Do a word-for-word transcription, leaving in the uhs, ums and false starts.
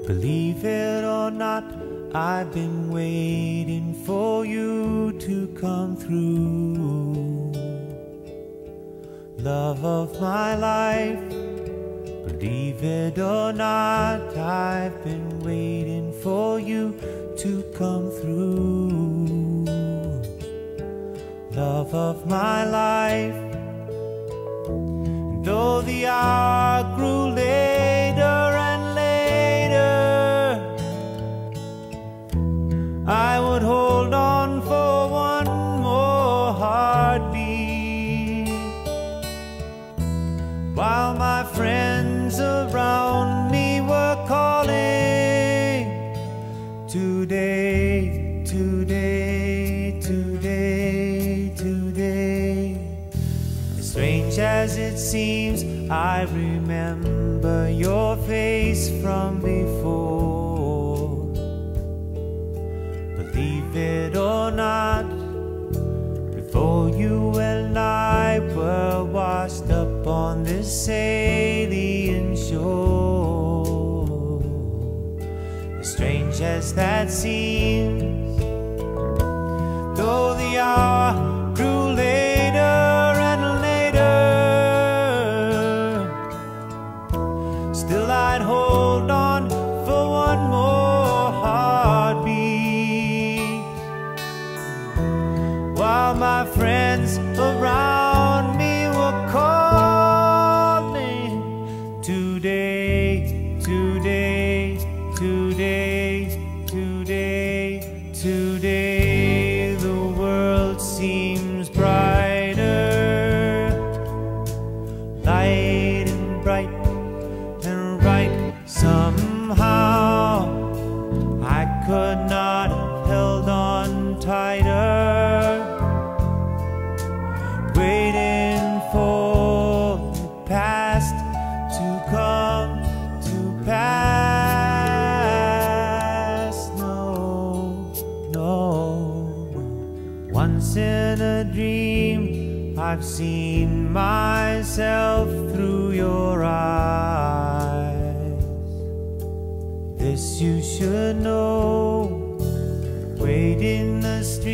Believe it or not, I've been waiting for you to come through. Love of my life, believe it or not, I've been waiting for you to come through. Love of my life. And though the hour grew later and later, I would hold on for one more heartbeat, while my friends around me were calling, today, today, today, today. As strange as it seems, I remember your face from before. Believe it or not, before you and I were washed up on this alien shore. As strange as that seems, though the hour grew later and later, still I'd hold on for one more heartbeat, while my friends around me were calling, today, today, today, today, today. The world seems brighter, light and bright and right. Somehow I could not have held on tighter, waiting for the past to come to pass. No, no. Once in a dream, I've seen myself through your eyes. This you should know. Wait in the street